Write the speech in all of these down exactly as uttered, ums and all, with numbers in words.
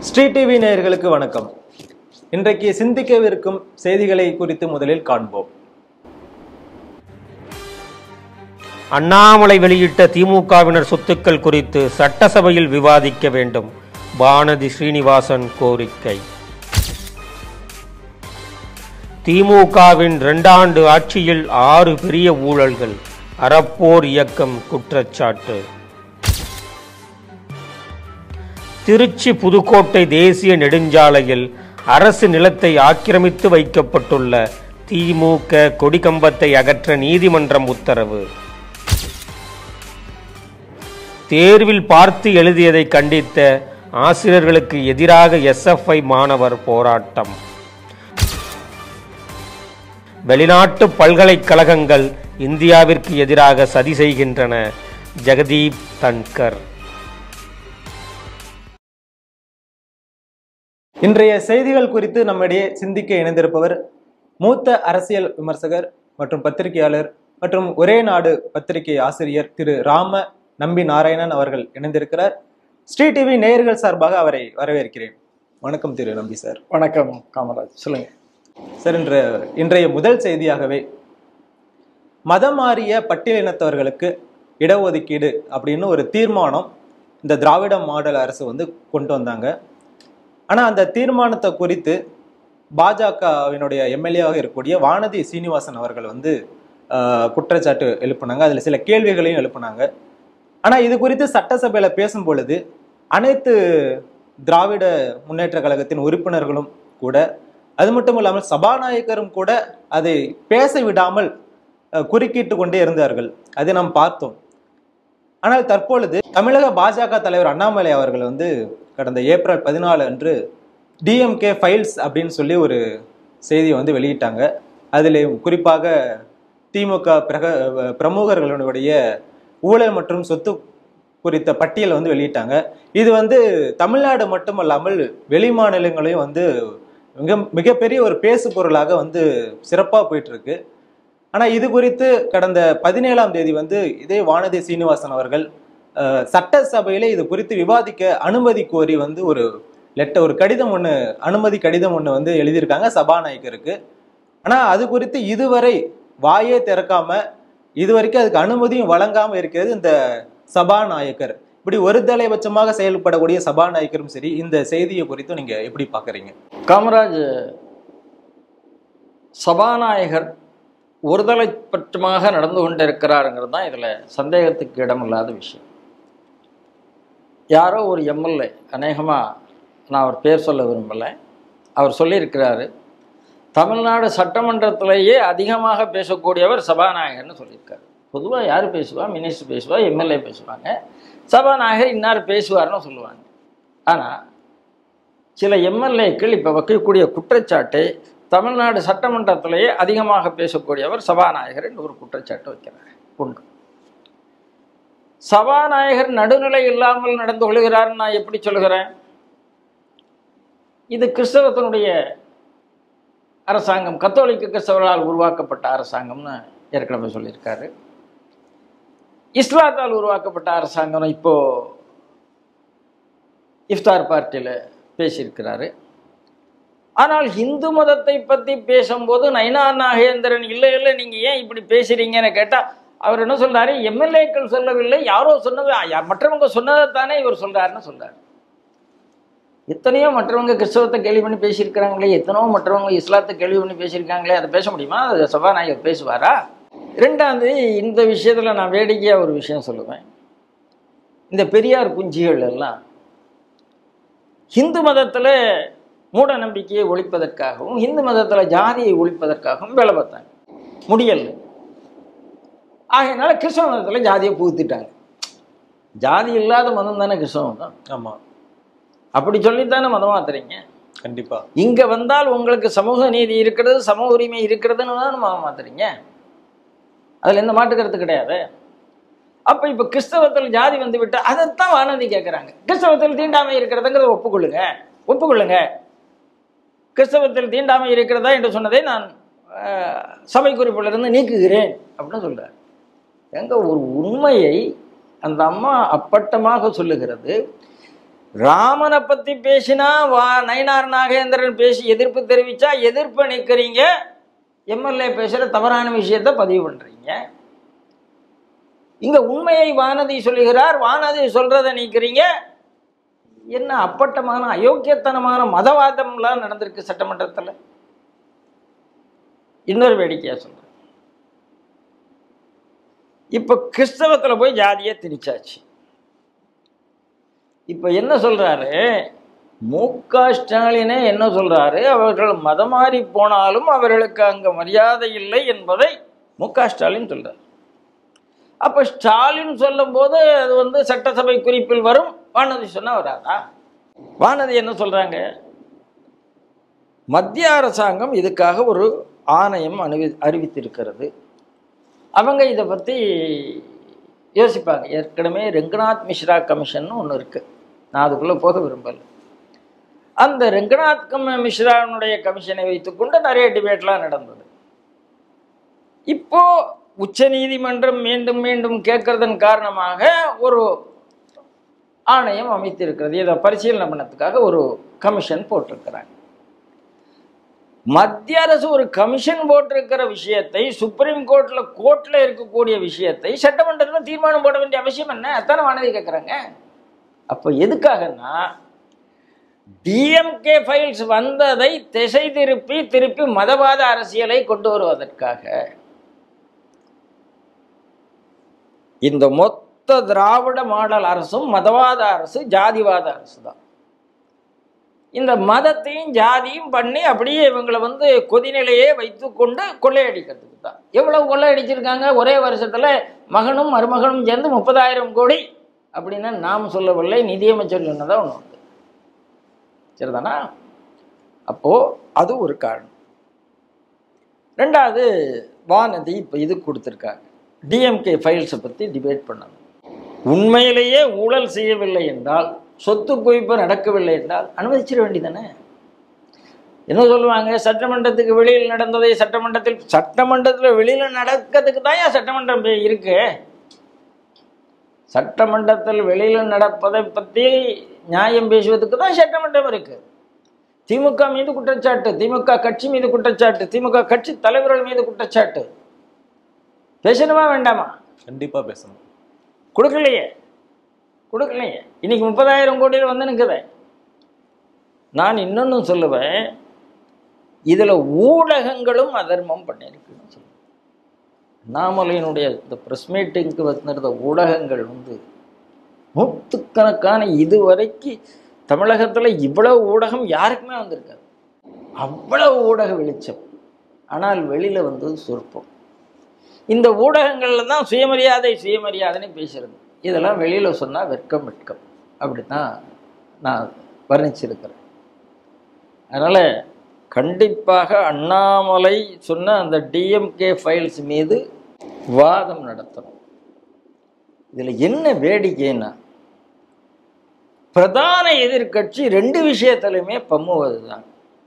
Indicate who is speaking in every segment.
Speaker 1: Sri TV நேயர்களுக்கு வணக்கம். இன்றைக்கு சிந்திக்கவிருக்கும் செய்திகளை குறித்து முதலில் காண்போம்.
Speaker 2: அண்ணாமலை வெளியிட்ட திமுகவினர் சொத்துக்கள் குறித்து சட்டசபையில் விவாதிக்க வேண்டும். வானதி ஸ்ரீனிவாசன் கோரிக்கை. திமுகவின் இரண்டாண்டு ஆட்சியில் ஆறு பெரிய ஊழல்கள், அறப்போர் இயக்கம் குற்றச்சாட்டு. திருச்சி புதுக்கோட்டை தேசிய நெடுஞ்சாலையில் அரசு நிலத்தை ஆக்கிரமித்து வைக்கப்பட்டுள்ள திமுக கொடிக்கம்பத்தை அகற்ற நீதிமன்றம் உத்தரவு. தேர்வில் பார்த்து எழுதியதை கண்டித்த ஆசிரியர்களுக்கு எதிராக எஸ் எஃப் ஐ மாணவர் போராட்டம். வெளிநாட்டு பல்கலைக்கழகங்கள் இந்தியாவிற்கு எதிராக சதி செய்கின்றன. ஜெகதீப் தன்கர்.
Speaker 1: இன்றைய செய்திகள் குறித்து நம்மிடையே சிந்திக்க இணைந்திருப்பவர் மூத்த அரசியல் விமர்சகர் மற்றும் பத்திரிகையாளர் மற்றும் ஒரே நாடு பத்திரிகை ஆசிரியர் திரு ராம நம்பி நாராயணன் அவர்கள் இணைந்திருக்கிறார். ஸ்ரீ டிவி நேயர்கள் சார்பாக அவரை வரவேற்கிறேன். வணக்கம் திரு நம்பி சார்.
Speaker 3: வணக்கம் காமராஜ், சொல்லுங்க
Speaker 1: சார். இன்ற இன்றைய முதல் செய்தியாகவே மதம் மாறிய பட்டியலினத்தவர்களுக்கு இடஒதுக்கீடு அப்படின்னு ஒரு தீர்மானம் இந்த திராவிட மாடல் அரசு வந்து கொண்டு வந்தாங்க. ஆனால் அந்த தீர்மானத்தை குறித்து பாஜகவினுடைய எம்எல்ஏவாக இருக்கக்கூடிய வானதி சீனிவாசன் அவர்கள் வந்து குற்றச்சாட்டு எழுப்புனாங்க. அதில் சில கேள்விகளையும் எழுப்புனாங்க. ஆனால் இது குறித்து சட்டசபையில் பேசும் பொழுது அனைத்து திராவிட முன்னேற்ற கழகத்தின் உறுப்பினர்களும் கூட, அது மட்டும் இல்லாமல் சபாநாயகரும் கூட அதை பேச விடாமல் குறுக்கிட்டு கொண்டே இருந்தார்கள். அதை நாம் பார்த்தோம். ஆனால் தற்பொழுது தமிழக பாஜக தலைவர் அண்ணாமலை அவர்கள் வந்து கடந்த ஏப்ரல் பதினாலு அன்று டிஎம்கே ஃபைல்ஸ் அப்படின்னு சொல்லி ஒரு செய்தியை வந்து வெளியிட்டாங்க. அதில் குறிப்பாக திமுக பிரக பிரமுகர்களுடைய ஊழல் மற்றும் சொத்து குறித்த பட்டியலை வந்து வெளியிட்டாங்க. இது வந்து தமிழ்நாடு மட்டுமல்லாமல் வெளி மாநிலங்களையும் வந்து மிக மிகப்பெரிய ஒரு பேசு பொருளாக வந்து சிறப்பாக போயிட்டு இருக்கு. ஆனால் இது குறித்து கடந்த பதினேழாம் தேதி வந்து இதே வானதி சீனிவாசன் அவர்கள் சட்டசபையில இது குறித்து விவாதிக்க அனுமதி கோரி வந்து ஒரு லெட்டர் ஒரு கடிதம் ஒன்று அனுமதி கடிதம் ஒன்று வந்து எழுதியிருக்காங்க சபாநாயகருக்கு. ஆனால் அது குறித்து இதுவரை வாயே திறக்காம இதுவரைக்கும் அதுக்கு அனுமதியும் வழங்காம இருக்கிறது இந்த சபாநாயகர். இப்படி ஒரு தலைபட்சமாக செயல்படக்கூடிய சபாநாயகரும் சரி, இந்த செய்தியை குறித்து நீங்க எப்படி பாக்குறீங்க?
Speaker 3: காமராஜ், சபாநாயகர் ஒருதலை பட்சமாக நடந்து கொண்டிருக்கிறாருங்கிறது தான் இதில் சந்தேகத்துக்கு இடமில்லாத விஷயம். யாரோ ஒரு எம்எல்ஏ, அநேகமாக நான் அவர் பேர் சொல்ல விரும்பலை, அவர் சொல்லியிருக்கிறாரு, தமிழ்நாடு சட்டமன்றத்திலேயே அதிகமாக பேசக்கூடியவர் சபாநாயகர்னு சொல்லியிருக்காரு. பொதுவாக யார் பேசுவா? மினிஸ்டர் பேசுவா, எம்எல்ஏ பேசுவாங்க, சபாநாயகர் இன்னார் பேசுவார்னு சொல்லுவாங்க. ஆனால் சில எம்எல்ஏக்கள் இப்போ வைக்கக்கூடிய குற்றச்சாட்டு, தமிழ்நாடு சட்டமன்றத்திலேயே அதிகமாக பேசக்கூடியவர் சபாநாயகர் என்று ஒரு குற்றச்சாட்டு வைக்கிறார். ஒன்று, சபாநாயகர் நடுநிலை இல்லாமல் நடந்து கொள்கிறார்னு நான் எப்படி சொல்கிறேன்? இது கிறிஸ்தவத்தினுடைய அரசாங்கம், கத்தோலிக்க கிறிஸ்தவர்களால் உருவாக்கப்பட்ட அரசாங்கம்னு ஏற்கனவே சொல்லியிருக்காரு. இஸ்லாத்தால் உருவாக்கப்பட்ட அரசாங்கம் இப்போ இஃப்தார் பார்ட்டியில் பேசியிருக்கிறாரு. ஆனால் இந்து மதத்தை பற்றி பேசும்போது நயினா நாகேந்திரன் இல்லை இல்லை நீங்கள் ஏன் இப்படி பேசுறீங்கன்னு கேட்டால் அவர் என்ன சொல்றாரு? எம்எல்ஏக்கள் சொல்லவில்லை, யாரோ சொன்னது, மற்றவங்க சொன்னதைத்தானே இவர் சொல்றாருன்னு சொல்றாரு. எத்தனையோ மற்றவங்க கிறிஸ்தவத்தை கேள்வி பண்ணி பேசியிருக்கிறாங்களே, எத்தனையோ மற்றவங்க இஸ்லாத்தை கேள்வி பண்ணி பேசியிருக்காங்களே, அதை பேச முடியுமா? அதை சபாநாயகர் பேசுவாரா? ரெண்டாவது, இந்த விஷயத்தில் நான் வேடிக்கையாக ஒரு விஷயம் சொல்லுவேன். இந்த பெரியார் குஞ்சிகள் எல்லாம் ஹிந்து மதத்தில் மூட நம்பிக்கையை ஒழிப்பதற்காகவும் இந்து மதத்தில் ஜாதியை ஒழிப்பதற்காகவும் வேலை பார்த்தாங்க, முடியல. ஆகையினால கிறிஸ்தவ மதத்தில் ஜாதியை புகுத்திட்டாங்க. ஜாதி இல்லாத மதம் தானே கிறிஸ்தவ மதம்.
Speaker 1: ஆமாம்,
Speaker 3: அப்படி சொல்லித்தானே மதம் மாத்துறீங்க.
Speaker 1: கண்டிப்பா
Speaker 3: இங்கே வந்தால் உங்களுக்கு சமூக நீதி இருக்கிறது, சமூக உரிமை இருக்கிறதுன்னு தானே மதம் மாத்துறீங்க. அதில் எந்த மாட்டு கருத்து கிடையாது. அப்போ இப்போ கிறிஸ்தவத்தில் ஜாதி வந்து விட்டு அதைத்தான் வானதி கேட்குறாங்க. கிறிஸ்தவத்தில் தீண்டாமை இருக்கிறதுங்கிறத ஒப்புக்கொள்ளுங்க, ஒப்புக்கொள்ளுங்க. கிறிஸ்தவத்தில் தீண்டாமை இருக்கிறதா என்று சொன்னதை நான் சபை குறிப்பிலிருந்து நீக்குகிறேன் அப்படின்னு சொல்றார். எங்க ஒரு உண்மையை அந்த அம்மா அப்பட்டமாக சொல்லுகிறது. ராமனை பத்தி பேசினா வா நயினார் நாகேந்திரன் பேசி எதிர்ப்பு தெரிவிச்சா எதிர்ப்பு நிற்கிறீங்க, எம்எல்ஏ பேசுற தவறான விஷயத்த பதிவு பண்றீங்க. இங்க உண்மையை வானதி சொல்லுகிறார், வானதி சொல்றதை நீக்கிறீங்க. என்ன அப்பட்டமான அயோக்கியத்தனமான மதவாதம்லாம் நடந்திருக்கு சட்டமன்றத்தில். இன்னொரு வேடிக்கையா சொல்றேன், இப்ப கிறிஸ்தவத்துல போய் ஜாதியை திணிச்சாச்சு. இப்ப என்ன சொல்றாரு மு க ஸ்டாலினே என்ன சொல்றாரு, அவர்கள் மதம் மாறி போனாலும் அவர்களுக்கு அங்க மரியாதை இல்லை என்பதை மு க ஸ்டாலின் சொல்றார். அப்ப ஸ்டாலின் சொல்லும் போது அது வந்து சட்டசபை குறிப்பில் வரும், வானதி சொன்னா வராதா? வானதி என்ன சொல்றாங்க, மத்திய அரசாங்கம் இதுக்காக ஒரு ஆணையம் அனுவி அறிவித்திருக்கிறது, அவங்க இதை பற்றி யோசிப்பாங்க. ஏற்கனவே ரெங்கநாத் மிஸ்ரா கமிஷன் ஒன்று இருக்குது, நான் அதுக்குள்ளே போக விரும்பலை. அந்த ரெங்கநாத் கம் மிஸ்ரானுடைய கமிஷனை வைத்துக்கொண்டு நிறைய டிபேட்லாம் நடந்தது. இப்போ உச்ச நீதிமன்றம் மீண்டும் மீண்டும் கேட்கறதன் காரணமாக ஒரு ஆணையம் அமைத்திருக்கிறது, இதை பரிசீலனை பண்ணதுக்காக ஒரு கமிஷன் போட்டிருக்கிறாங்க. மத்திய அரசு ஒரு கமிஷன் போட்டிருக்கிற விஷயத்தை, சுப்ரீம் கோர்ட்ல கோர்ட்ல இருக்கக்கூடிய விஷயத்தை சட்டமன்றத்தில் தீர்மானம் போட வேண்டிய அவசியம் என்ன? அத்தான வானதி கேட்குறாங்க. அப்போ எதுக்காகன்னா டிஎம்கே ஃபைல்ஸ் வந்ததை திசை திருப்பி திருப்பி மதவாத அரசியலை கொண்டு வருவதற்காக. இந்த மொத்த திராவிட மாடல் அரசும் மதவாத அரசு, ஜாதிவாத அரசு தான். இந்த மதத்தையும் ஜாதியும் பண்ணி அப்படியே இவங்களை வந்து கொதிநிலையே வைத்து கொண்டு கொள்ளையடிக்கிறதுக்கு தான். எவ்வளவு கொள்ளையடிச்சிருக்காங்க ஒரே வருஷத்துல, மகனும் மருமகனும் சேர்ந்து முப்பதாயிரம் கோடி அப்படின்னா நாம் சொல்லவில்லை, நிதியமைச்சர் சொன்னதான் ஒன்று வந்து சரிதானா? அப்போ அது ஒரு காரணம். ரெண்டாவது, வானதி இப்போ இது கொடுத்துருக்காங்க, டிஎம்கே ஃபைல்ஸை பற்றி டிபேட் பண்ணணும். உண்மையிலேயே ஊழல் செய்யவில்லை என்றால், சொத்து குவிப்பு நடக்கவில்லை என்றால் அனுமதிச்சிட வேண்டியதானே? என்ன சொல்லுவாங்க, சட்டமன்றத்துக்கு வெளியில் நடந்ததை சட்டமன்றத்தில், சட்டமன்றத்தில் வெளியில் நடக்கிறதுக்கு தான் ஏன் சட்டமன்றம் இருக்கு? சட்டமன்றத்தில் வெளியில் நடப்பதை பற்றி நியாயம் பேசுவதற்கு தான் சட்டமன்றம் இருக்கு. திமுக மீது குற்றச்சாட்டு, திமுக கட்சி மீது குற்றச்சாட்டு, திமுக கட்சி தலைவர்கள் மீது குற்றச்சாட்டு, பேசணுமா வேண்டாமா?
Speaker 1: கண்டிப்பா பேசணும்.
Speaker 3: கொடுக்கலையே கொடுக்கலையே இன்னைக்கு முப்பதாயிரம் கோடியில் வந்து நிற்குது. நான் இன்னொன்னு சொல்லுவேன், இதுல ஊடகங்களும் அதர்மம் பண்ணியிருக்குன்னு சொல்லுவேன். அண்ணாமலையினுடைய இந்த பிரஸ் மீட்டிங்க்கு வந்திருந்த ஊடகங்கள் வந்து நூற்றுக்கணக்கான, இதுவரைக்கு தமிழகத்துல இவ்வளவு ஊடகம் யாருக்குமே வந்திருக்காது, அவ்வளவு ஊடக வெளிச்சம். ஆனால் வெளியில வந்தது சொற்பம். இந்த ஊடகங்கள்ல தான் சுயமரியாதை சுயமரியாதைன்னு பேசுறது. இதெல்லாம் வெளியில சொன்னா வெட்கம் வெட்கம் அப்படித்தான் நான் வர்ணிச்சிருக்கிறேன். அதனால கண்டிப்பாக அண்ணாமலை சொன்ன அந்த டிஎம்கே ஃபைல்ஸ் மீது வாதம் நடத்தணும். இதுல என்ன வேடிக்கைன்னா, பிரதான எதிர்கட்சி ரெண்டு விஷயத்திலுமே பம்முவதுதான்.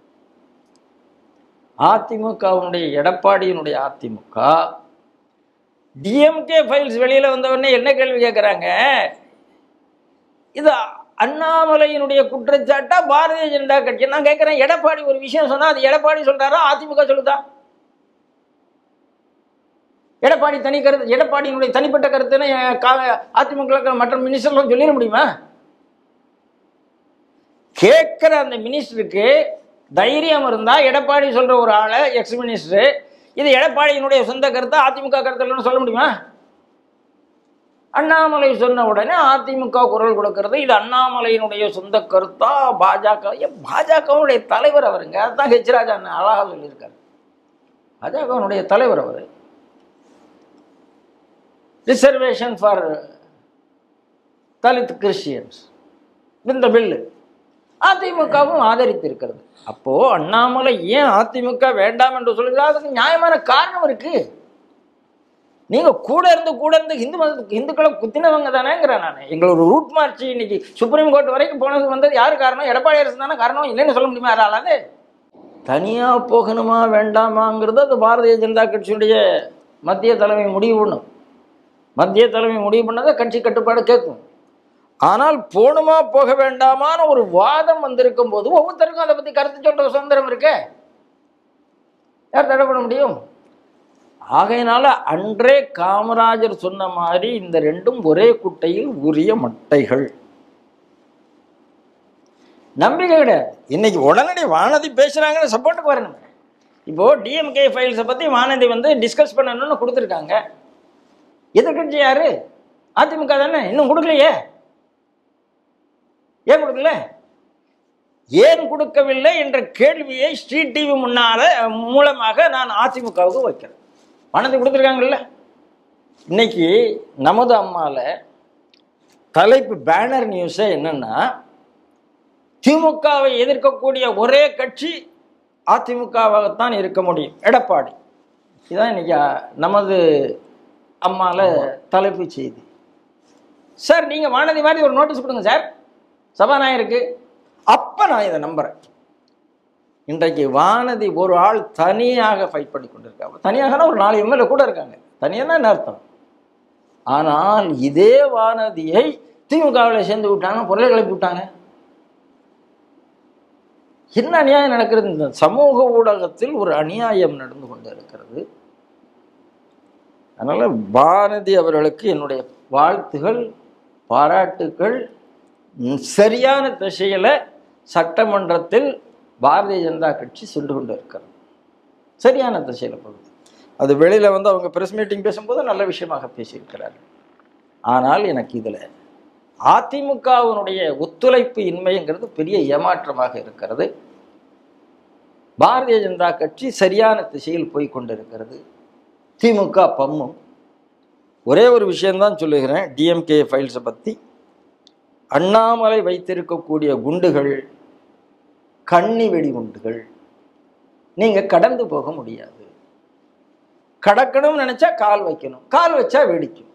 Speaker 3: அதிமுகவுடைய எடப்பாடியினுடைய அதிமுக டிஎம்கே ஃபைல்ஸ் வெளியில வந்தவொடனே என்ன கேள்வி கேட்கிறாங்க, இது அண்ணாமலையினுடைய குற்றச்சாட்டா பாரதிய ஜனதா கட்சி? நான் கேட்கிறேன், எடப்பாடி ஒரு விஷயம் சொன்னா அது எடப்பாடி சொல்றாரா அதிமுக சொல்லுதா? எடப்பாடி தனி கருத்து, எடப்பாடியினுடைய தனிப்பட்ட கருத்துன்னு அதிமுக மற்ற மினிஸ்டர்லாம் சொல்லிட முடியுமா? கேட்கிற அந்த மினிஸ்டருக்கு தைரியம் இருந்தா எடப்பாடி சொல்ற ஒரு ஆளை, எக்ஸ் மினிஸ்டர், இது எடப்பாடியினுடைய சொந்த கருத்தா அதிமுக கருத்து சொல்ல முடியுமா? அண்ணாமலை சொன்ன உடனே அதிமுக குரல் கொடுக்கிறது, இது அண்ணாமலையினுடைய சொந்த கருத்தா பாஜக? பாஜகவுடைய தலைவர் அவருங்க, அதுதான் ஹெச் ராஜா அழகா சொல்லியிருக்காரு. பாஜகவுடைய தலைவர் அவரு. ரிசர்வேஷன் ஃபார் தலித் கிறிஸ்டியன்ஸ் இந்த பில்லு அதிமுகவும் ஆதரித்திருக்கிறது. அப்போ அண்ணாமலை ஏன் அதிமுக வேண்டாம் என்று சொல்லுகிறார்? அதுக்கு நியாயமான காரணம் இருக்கு. நீங்க கூட இருந்து கூட இருந்து இந்து மதத்துக்கு இந்துக்களை குத்தினவங்க தானேங்கிறேன் நான். எங்களோட ரூட் மார்ச் இன்னைக்கு சுப்ரீம் கோர்ட் வரைக்கும் போனது வந்தது யாரு காரணம்? எடப்பாடி அரசு தானே காரணம். இல்லைன்னு சொல்ல முடியுமா யாராலாது? தனியா போகணுமா வேண்டாமாங்கிறது அது பாரதிய ஜனதா கட்சியுடைய மத்திய தலைமை முடிவு பண்ணும். மத்திய தலைமை முடிவு பண்ணதை கட்சி கட்டுப்பாடு கேட்கும். ஆனால் போணுமா போக வேண்டாமான ஒரு வாதம் வந்திருக்கும் போது ஒவ்வொருத்தருக்கும் அதை பற்றி கருத்து சொல்ற சுதந்திரம் இருக்கு. யார் தடை பண்ண முடியும்? ஆகையினால அன்றே காமராஜர் சொன்ன மாதிரி இந்த ரெண்டும் ஒரே குட்டையில் உரிய மட்டைகள். நம்பிக்கை கிடையாது. இன்னைக்கு உடனடி வானதி பேசுறாங்கன்னு சப்போர்ட்டுக்கு வரணும். இப்போ டிஎம்கே ஃபைல்ஸை பத்தி வானதி வந்து டிஸ்கஸ் பண்ணணும்னு கொடுத்துருக்காங்க. எதிர்கட்சி யாரு? அதிமுக தானே. இன்னும் கொடுக்கலையே. ஏன் கொடுக்கல? ஏன் கொடுக்கவில்லை என்ற கேள்வியை ஸ்ட்ரீட் டிவி முன்னால மூலமாக நான் அதிமுகவுக்கு வைக்கிறேன். வானதி கொடுத்துருக்காங்கல்ல. இன்னைக்கு நமது அம்மால தலைப்பு பேனர் நியூஸே என்னன்னா, திமுகவை எதிர்க்கக்கூடிய ஒரே கட்சி அதிமுகவாகத்தான் இருக்க முடியும், எடப்பாடி. இதுதான் இன்னைக்கு நமது அம்மால தலைப்பு செய்தி. சார் நீங்க வானதி மாதிரி ஒரு நோட்டீஸ் கொடுங்க சார் சபாநாயகருக்கு. அப்ப நான் இதை நம்புறேன். இன்றைக்கு வானதி ஒரு ஆள் தனியாக ஃபைட் பண்ணி கொண்டிருக்காங்க. தனியாக ஒரு நாலு எம்எல்ஏ கூட இருக்காங்க. தனியாக தான் அர்த்தம். ஆனால் இதே வானதியை திமுகவில் சேர்ந்து விட்டாங்க, பொருளை கிளப்பி விட்டாங்க. என்ன அநியாயம் நடக்கிறது? இந்த சமூக ஊடகத்தில் ஒரு அநியாயம் நடந்து கொண்டு இருக்கிறது. அதனால பாரதி அவர்களுக்கு என்னுடைய வாழ்த்துகள், பாராட்டுக்கள். சரியான திசையில சட்டமன்றத்தில் பாரதிய ஜனதா கட்சி சென்று கொண்டு இருக்கிறது. சரியான திசையில போகுது. அது வெளியில வந்து அவங்க பிரஸ் மீட்டிங் பேசும்போது நல்ல விஷயமாக பேசியிருக்கிறார்கள். ஆனால் எனக்கு இதுல அதிமுகவினுடைய ஒத்துழைப்பு இன்மைங்கிறது பெரிய ஏமாற்றமாக இருக்கிறது. பாரதிய ஜனதா கட்சி சரியான திசையில் போய் கொண்டிருக்கிறது. திமுக பம்மும். ஒரே ஒரு விஷயம்தான் சொல்லுகிறேன் டிஎம்கே ஃபைல்ஸை பற்றி. அண்ணாமலை வைத்திருக்கக்கூடிய குண்டுகள் கண்ணி வெடி குண்டுகள். நீங்க கடந்து போக முடியாது. கடக்கணும்னு நினைச்சா கால் வைக்கணும், கால் வச்சா வெடிக்கும்.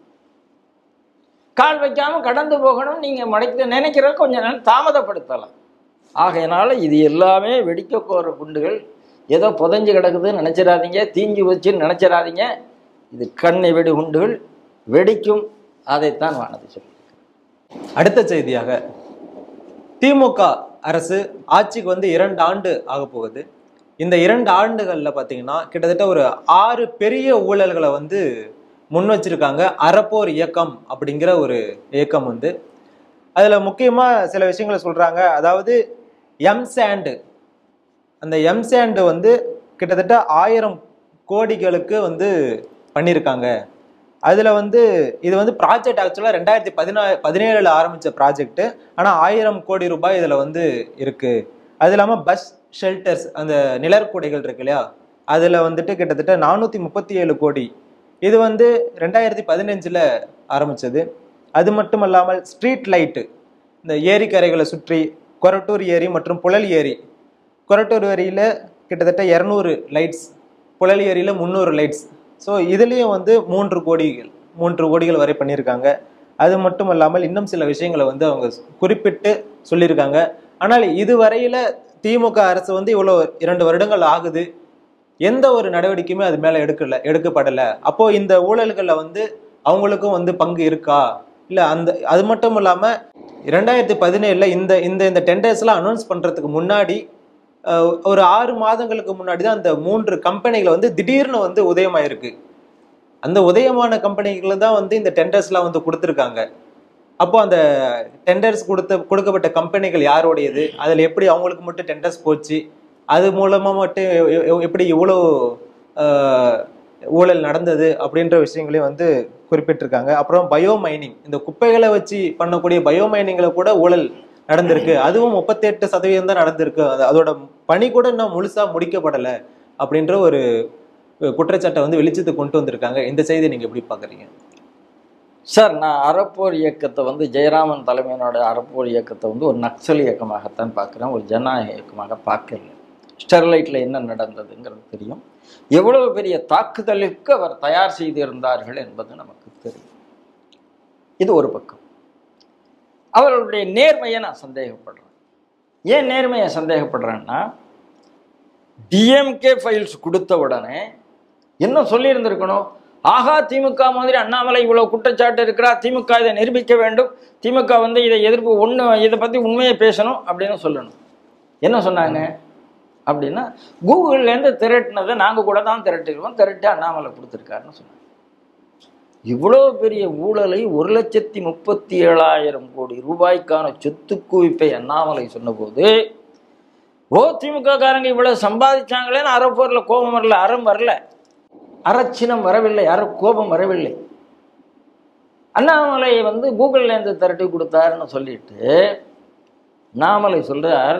Speaker 3: கால் வைக்காம கடந்து போகணும் நீங்க மடைக்க நினைக்கிற கொஞ்ச நேரம் தாமதப்படுத்தலாம். ஆகையினால இது எல்லாமே வெடிக்க போற குண்டுகள். ஏதோ புதைஞ்சு கிடக்குதுன்னு நினைச்சிடாதீங்க, தீஞ்சு வச்சுன்னு நினைச்சிடாதீங்க. இது கண்ணி வெடி குண்டுகள், வெடிக்கும். அதைத்தான் வானதி சொல்லி.
Speaker 1: அடுத்த செய்தியாக, திமுக அரசு ஆட்சிக்கு வந்து இரண்டு ஆண்டு ஆக போகுது. இந்த இரண்டு ஆண்டுகள்ல பாத்தீங்கன்னா கிட்டத்தட்ட ஒரு ஆறு பெரிய ஊழல்களை வந்து முன் வச்சிருக்காங்க. அறப்போர் இயக்கம் அப்படிங்கிற ஒரு இயக்கம் வந்து அதுல முக்கியமா சில விஷயங்களை சொல்றாங்க. அதாவது எம் சாண்டு, அந்த எம் சாண்டு வந்து கிட்டத்தட்ட ஆயிரம் கோடிகளுக்கு வந்து பண்ணியிருக்காங்க. அதுல வந்து இது வந்து ப்ராஜெக்ட் ஆக்சுவலா ரெண்டாயிரத்தி பதினா பதினேழுல ஆரம்பிச்ச ப்ராஜெக்ட். ஆனா ஆயிரம் கோடி ரூபாய் இதுல வந்து இருக்கு. அது இல்லாம பஸ் ஷெல்டர்ஸ், அந்த நிழற்குடைகள் இருக்கு இல்லையா, அதுல வந்துட்டு கிட்டத்தட்ட நானூத்தி முப்பத்தி ஏழு கோடி. இது வந்து ரெண்டாயிரத்தி பதினஞ்சுல ஆரம்பிச்சது. அது மட்டும் இல்லாமல் ஸ்ட்ரீட் லைட்டு, இந்த ஏரிக்கரைகளை சுற்றி கொரட்டூர் ஏரி மற்றும் புழல் ஏரி, கொரட்டூர் ஏரியில கிட்டத்தட்ட இரநூறு லைட்ஸ், புழல் ஏரியில முந்நூறு லைட்ஸ். ஸோ இதுலேயும் வந்து மூன்று கோடிகள் மூன்று கோடிகள் வரை பண்ணியிருக்காங்க. அது மட்டும் இல்லாமல் இன்னும் சில விஷயங்களை வந்து அவங்க குறிப்பிட்டு சொல்லியிருக்காங்க. ஆனால் இதுவரையில திமுக அரசு வந்து இவ்வளோ இரண்டு வருடங்கள் ஆகுது, எந்த ஒரு நடவடிக்கையுமே அது மேல எடுக்கல எடுக்கப்படலை. அப்போ இந்த ஊழல்களில் வந்து அவங்களுக்கும் வந்து பங்கு இருக்கா இல்லை? அந்த அது மட்டும் இல்லாம இரண்டாயிரத்தி பதினேழுல இந்த இந்த இந்த டெண்டர்ஸ்லாம் அனௌன்ஸ் பண்றதுக்கு முன்னாடி ஒரு ஆறு மாதங்களுக்கு முன்னாடி தான் அந்த மூன்று கம்பெனிகளை வந்து திடீர்னு வந்து உதயமாயிருக்கு. அந்த உதயமான கம்பெனிகளை தான் வந்து இந்த டெண்டர்ஸ்லாம் வந்து கொடுத்துருக்காங்க. அப்போ அந்த டெண்டர்ஸ் கொடுத்த கொடுக்கப்பட்ட கம்பெனிகள் யாருடையது, அதில் எப்படி அவங்களுக்கு மட்டும் டெண்டர்ஸ் போச்சு, அது மூலமாக மட்டும் எப்படி இவ்வளோ ஊழல் நடந்தது அப்படின்ற விஷயங்களையும் வந்து குறிப்பிட்டிருக்காங்க. அப்புறம் பயோ மைனிங், இந்த குப்பைகளை வச்சு பண்ணக்கூடிய பயோ மைனிங்ல கூட ஊழல் நடந்திருக்கு. அதுவும் முப்பத்தி எட்டு சதவீதம் தான் நடந்திருக்கு. அதோட பணி கூட இன்னும் முழுசா முடிக்கப்படலை அப்படின்ற ஒரு குற்றச்சாட்டை வந்து வெளிச்சத்துக்கு கொண்டு வந்திருக்காங்க. இந்த செய்தியை நீங்க எப்படி பாக்குறீங்க
Speaker 3: சார்? நான் அறப்போர் இயக்கத்தை வந்து ஜெயராமன் தலைமையினோட அறப்போர் இயக்கத்தை வந்து ஒரு நக்சல் இயக்கமாகத்தான் பார்க்குறேன், ஒரு ஜனநாயக இயக்கமாக பார்க்கல. ஸ்டெர்லைட்டில் என்ன நடந்ததுங்கிறது தெரியும். எவ்வளவு பெரிய தாக்குதலுக்கு அவர் தயார் செய்திருந்தார்கள் என்பது நமக்கு தெரியும். இது ஒரு பக்கம். அவர்களுடைய நேர்மையை நான் சந்தேகப்படுறேன். ஏன் நேர்மையை சந்தேகப்படுறேன்னா, டிஎம்கே ஃபைல்ஸ் கொடுத்த உடனே என்ன சொல்லியிருந்திருக்கணும், ஆகா திமுக மாதிரி அண்ணாமலை இவ்வளவு குற்றச்சாட்டு இருக்கிறா, திமுக இதை நிரூபிக்க வேண்டும், திமுக வந்து இதை எதிர்ப்பு ஒன்று இதை பற்றி உண்மையை பேசணும் அப்படின்னு சொல்லணும். என்ன சொன்னாங்க அப்படின்னா, கூகுள்லேருந்து திரட்டினதை நாங்கள் கூட தான் திரட்டிடுவோம், திரட்டி அண்ணாமலை கொடுத்துருக்காருன்னு சொன்னாங்க. இவ்வளோ பெரிய ஊழலை ஒரு லட்சத்தி முப்பத்தி ஏழாயிரம் கோடி ரூபாய்க்கான சொத்து குவிப்பை அண்ணாமலை சொன்னபோது, ஓ திமுக காரங்க இவ்வளவு சம்பாதிச்சாங்களேன்னு அறப்போரில் கோபம் வரல, அறம் வரல, அறச்சினம் வரவில்லை, அற கோபம் வரவில்லை. அண்ணாமலை வந்து கூகுள்லேருந்து திரட்டி கொடுத்தாருன்னு சொல்லிட்டு அண்ணாமலை சொல்றார்,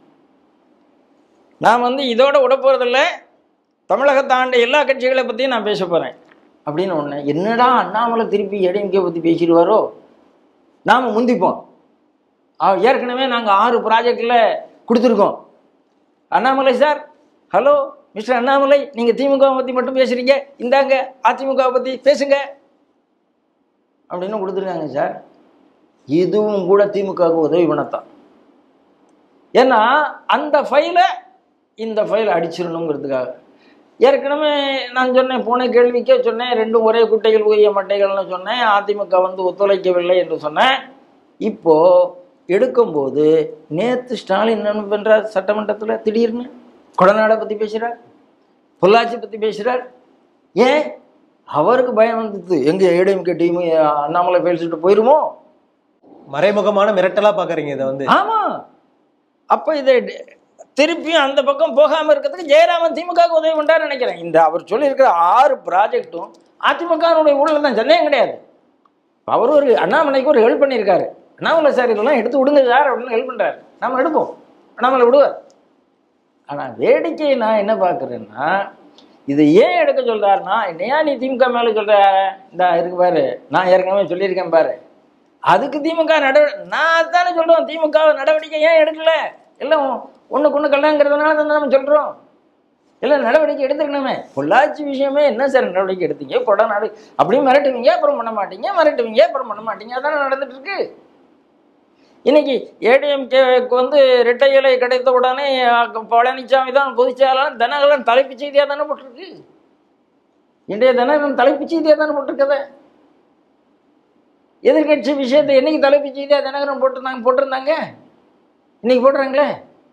Speaker 3: நான் வந்து இதோட விட போறதில்ல, தமிழகத்தை ஆண்ட எல்லா கட்சிகளை பற்றியும் நான் பேச போகிறேன் அப்படின்னு ஒன்று. என்னடா அண்ணாமலை திருப்பி ஏடிஎம்கே பற்றி பேசிடுவாரோ, நாம் முந்திப்போம், ஏற்கனவே நாங்கள் ஆறு ப்ராஜெக்டில் கொடுத்துருக்கோம். Annamalai sir, hello mister Annamalai, நீங்கள் திமுகவை பற்றி மட்டும் பேசுகிறீங்க, இந்தாங்க அதிமுகவை பற்றி பேசுங்க அப்படின்னு கொடுத்துருக்காங்க சார். இதுவும் கூட திமுகவுக்கு உதவி பண்ணத்தான். ஏன்னா அந்த ஃபைலை இந்த ஃபைல் அடிச்சிடணுங்கிறதுக்காக. ஏற்கனவே நான் சொன்னேன், போன கேள்விக்கே சொன்னேன், ரெண்டும் ஒரே குட்டைகள் உரிய மட்டைகள்னு சொன்னேன், அதிமுக வந்து ஒத்துழைக்கவில்லை என்று சொன்னேன். இப்போ எடுக்கும்போது நேற்று ஸ்டாலின் என்ன பண்ணுறார், சட்டமன்றத்தில் திடீர்னு கொடநாடை பற்றி பேசுகிறார், பொள்ளாச்சி பற்றி பேசுகிறார். ஏன் அவருக்கு பயம் வந்தது, எங்கே ஏடிஎம்கே டீமு அண்ணாமலை பேசிட்டு போயிருமோ,
Speaker 1: மறைமுகமான மிரட்டலா பாக்குறீங்க இதை வந்து.
Speaker 3: ஆமா, அப்போ இதை திருப்பியும் அந்த பக்கம் போகாமல் இருக்கிறதுக்கு ஜெயராமன் திமுகவுக்கு உதவி பண்ணார் நினைக்கிறேன். இந்த அவர் சொல்லியிருக்கிற ஆறு ப்ராஜெக்டும் அதிமுகனுடைய ஊழல் தான், சந்தேகம் கிடையாது. அவர் ஒரு அண்ணாமலைக்கு ஒரு ஹெல்ப் பண்ணியிருக்காரு, அண்ணாமலை சார் இதெல்லாம் எடுத்து விடுங்க சார் அப்படின்னு ஹெல்ப் பண்ணுறாரு, நம்ம எடுப்போம், அண்ணாமலை விடுவார். ஆனால் வேடிக்கை நான் என்ன பார்க்குறேன்னா, இது ஏன் எடுக்க சொல்கிறாருன்னா, என்னையா நீ திமுக மேலே சொல்கிற, இந்த இருக்கு பாரு, நான் ஏற்கனவே சொல்லியிருக்கேன் பாரு, அதுக்கு திமுக நடவடிக்கை, நான் தானே சொல்கிறோம் திமுக நடவடிக்கை ஏன் எடுக்கல, எல்லாம் ஒன்றுக்கு ஒன்று கல்யாங்கிறதுனால தான் நம்ம சொல்கிறோம், இல்லை நடவடிக்கை எடுத்துக்கணுமே. பொள்ளாச்சி விஷயமே என்ன சார் நடவடிக்கை எடுத்தீங்க, கொடநாடு அப்படியும் மிரட்டுவீங்க, அப்புறம் பண்ண மாட்டீங்க, மிரட்டுவீங்க, அப்புறம் பண்ண மாட்டீங்க, அதானே நடந்துட்டு இருக்கு. இன்னைக்கு ஏடிஎம்கேக்கு வந்து இரட்டை இலை கிடைத்த உடனே பழனிசாமி தான் பொதுச்செயலாளர், தினகரன் தலைப்புச் செய்தியாக தானே போட்டிருக்கு, இன்றைய தினகரன் தலைப்புச் செய்தியாக தானே போட்டிருக்கத. எதிர்கட்சி விஷயத்தை என்னைக்கு தலைப்புச் செய்தியாக தினகரன் போட்டிருந்தாங்க போட்டிருந்தாங்க இன்னைக்கு போடுறாங்களே.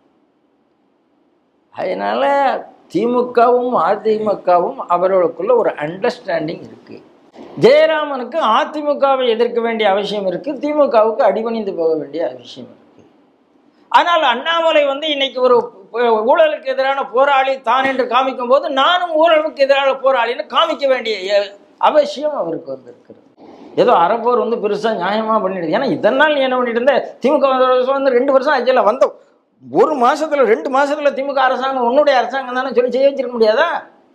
Speaker 3: அதனால திமுகவும் அதிமுகவும் அவர்களுக்குள்ள ஒரு அண்டர்ஸ்டாண்டிங் இருக்கு. ஜெயராமனுக்கு அதிமுகவை எதிர்க்க வேண்டிய அவசியம் இருக்கு, திமுகவுக்கு அடிபணிந்து போக வேண்டிய அவசியம் இருக்கு. ஆனால் அண்ணாமலை வந்து இன்னைக்கு ஒரு ஊழலுக்கு எதிரான போராளி தான் என்று காமிக்கும் போது, நானும் ஊழலுக்கு எதிரான போராளின்னு காமிக்க வேண்டிய அவசியம் அவருக்கு வந்து இருக்கிறது. ஏதோ அறப்போர் வந்து பெருசா நியாயமா பண்ணிடுது. ஏன்னா இதனால் நீ என்ன பண்ணிட்டு இருந்த, திமுக வந்து ரெண்டு வருஷம் ஆச்சுல, வந்த ஒரு மாசத்துல ரெண்டு மாசத்துல திமுக அரசாங்கம் உன்னுடைய அரசாங்கம் தானே சொல்லி செய்ய வச்சிருக்க முடியாதா?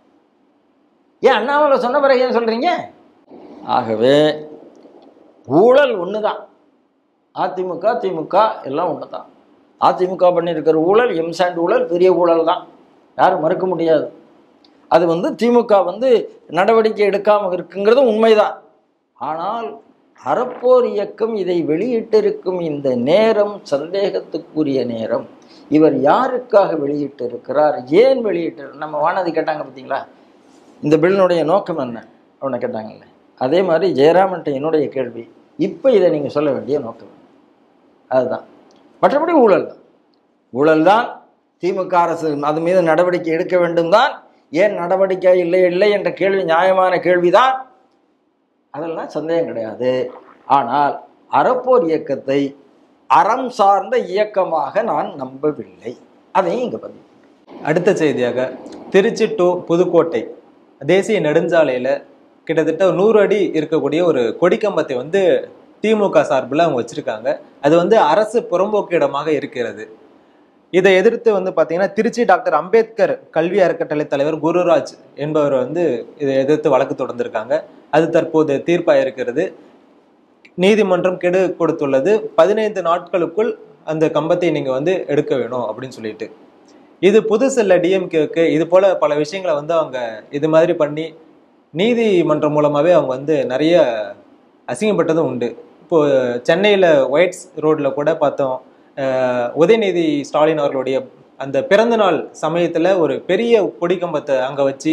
Speaker 3: ஏன் அண்ணாமலை சொன்ன பிறகு ஏன் சொல்றீங்க? ஆகவே ஊழல் ஒண்ணுதான், அதிமுக திமுக எல்லாம் ஒண்ணுதான். அதிமுக பண்ணியிருக்கிற ஊழல் எம்சாண்ட் ஊழல் பெரிய ஊழல் தான், யாரும் மறுக்க முடியாது. அது வந்து திமுக வந்து நடவடிக்கை எடுக்காம இருக்குங்கிறது உண்மைதான். ஆனால் அறப்போர் இயக்கம் இதை வெளியிட்டிருக்கும் இந்த நேரம் சந்தேகத்துக்குரிய நேரம். இவர் யாருக்காக வெளியிட்டு இருக்கிறார், ஏன் வெளியிட்டு, நம்ம வானதி கேட்டாங்க பார்த்தீங்களா, இந்த பில்லினுடைய நோக்கம் என்ன அவனை கேட்டாங்கல்ல, அதே மாதிரி ஜெயராமன்ட்ட என்னுடைய கேள்வி, இப்போ இதை நீங்கள் சொல்ல வேண்டிய நோக்கம் அதுதான். மற்றபடி ஊழல் தான், ஊழல் தான். திமுக அரசு அது மீது நடவடிக்கை எடுக்க வேண்டும் தான். ஏன் நடவடிக்கை இல்லை இல்லை என்ற கேள்வி நியாயமான கேள்விதான், அதெல்லாம் சந்தேகம் கிடையாது. ஆனால் அறப்போர் இயக்கத்தை அறம் சார்ந்த இயக்கமாக நான் நம்பவில்லை, அதையும் இங்க பதிவு.
Speaker 1: அடுத்த செய்தியாக, திருச்சி டு புதுக்கோட்டை தேசிய நெடுஞ்சாலையில கிட்டத்தட்ட நூறு அடி இருக்கக்கூடிய ஒரு கொடிக்கம்பத்தை வந்து திமுக சார்பில் அவங்க வச்சிருக்காங்க. அது வந்து அரசு புறம்போக்கு இடமாக இருக்கிறது. இதை எதிர்த்து வந்து பார்த்தீங்கன்னா திருச்சி டாக்டர் அம்பேத்கர் கல்வி அறக்கட்டளை தலைவர் குருராஜ் என்பவர் வந்து இதை எதிர்த்து வழக்கு தொடர்ந்திருக்காங்க. அது தற்போது தீர்ப்பாக இருக்கிறது. நீதிமன்றம் கெடு கொடுத்துள்ளது, பதினைந்து நாட்களுக்குள் அந்த கம்பத்தை நீங்க வந்து எடுக்க வேணும் அப்படின்னு சொல்லிட்டு. இது புதுசு இல்லை டிஎம்கேவுக்கு. இது போல பல விஷயங்களை வந்து அவங்க இது மாதிரி பண்ணி நீதிமன்றம் மூலமாவே அவங்க வந்து நிறைய அசிங்கப்பட்டதும் உண்டு. இப்போ சென்னையில ஒயிட்ஸ் ரோட்ல கூட பார்த்தோம், உதயநிதி ஸ்டாலின் அவர்களுடைய அந்த பிறந்த நாள் சமயத்துல ஒரு பெரிய கொடிக்கம்பத்தை அங்க வச்சு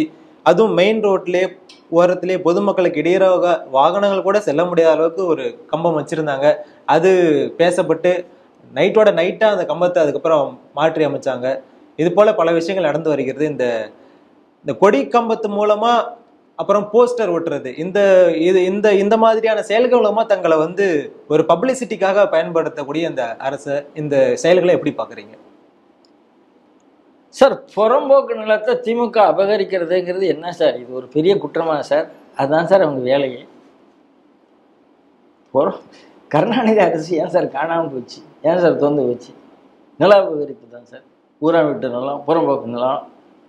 Speaker 1: அதுவும் மெயின் ரோட்லேயே ஓரத்திலே பொதுமக்களுக்கு இடையூறாக வாகனங்கள் கூட செல்ல முடியாத அளவுக்கு ஒரு கம்பம் வச்சிருந்தாங்க. அது பேசப்பட்டு நைட்டோட நைட்டா அந்த கம்பத்தை அதுக்கப்புறம் மாற்றி அமைச்சாங்க. இது போல பல விஷயங்கள் நடந்து வருகிறது. இந்த இந்த கொடி கம்பத்து மூலமா அப்புறம் போஸ்டர் ஒட்டுறது, இந்த இது இந்த இந்த மாதிரியான செயல்கள் மூலமா தங்களை வந்து ஒரு பப்ளிசிட்டிக்காக பயன்படுத்தக்கூடிய இந்த அரசு இந்த செயல்களை எப்படி பாக்குறீங்க
Speaker 3: சார்? புறம்போக்கு நிலத்தை திமுக அபகரிக்கிறதுங்கிறது என்ன சார்? இது ஒரு பெரிய குற்றமா சார்? அதுதான் சார் அவங்க வேலையே. புறம் கருணாநிதி அரசு ஏன் சார் காணாமல் போச்சு? ஏன் சார் தோந்து போச்சு? நில அபகரிப்பு தான் சார். ஊரா வீட்டு நிலம், புறம்போக்கு நிலம்.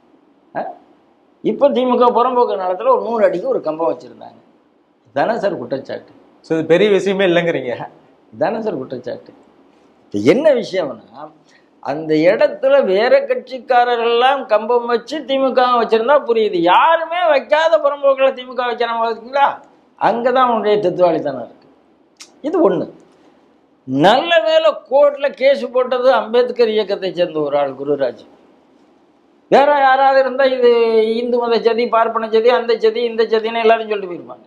Speaker 3: இப்போ திமுக புறம்போக்கு நிலத்தில் ஒரு நூறு அடிக்கு ஒரு கம்பம் வச்சுருந்தாங்க. இதுதானே சார் குற்றச்சாட்டு?
Speaker 1: ஸோ இது பெரிய விஷயமே இல்லைங்கிறீங்க.
Speaker 3: இதுதானே சார் குற்றச்சாட்டு? இப்போ என்ன விஷயம்னா, அந்த இடத்துல வேற கட்சிக்காரர்கள்லாம் கம்பம் வச்சு திமுக வச்சிருந்தா புரியுது. யாருமே வைக்காத புறம்போக்கில் திமுக வைக்கிறாங்க பார்த்தீங்களா? அங்கே தான் அவனுடைய தத்துவாளித்தனம் இருக்கு. இது ஒன்று. நல்ல வேலை கோர்ட்டில் கேஸ் போட்டது அம்பேத்கர் இயக்கத்தை சேர்ந்த ஒரு ஆள், குருராஜ். வேற யாராவது இருந்தால் இது இந்து மத சதி, பார்ப்பன சதி, அந்த சதி, இந்த சதின்னு எல்லாரும் சொல்லிட்டு போயிருப்பாங்க.